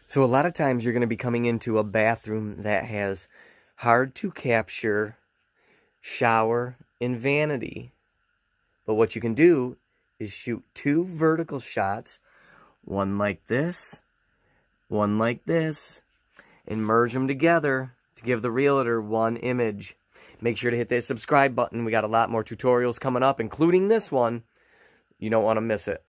So a lot of times you're going to be coming into a bathroom that has hard to capture shower and vanity. But what you can do is shoot 2 vertical shots, one like this, one like this, and merge them together to give the realtor one image. Make sure to hit that subscribe button. We got a lot more tutorials coming up, including this one. You don't want to miss it.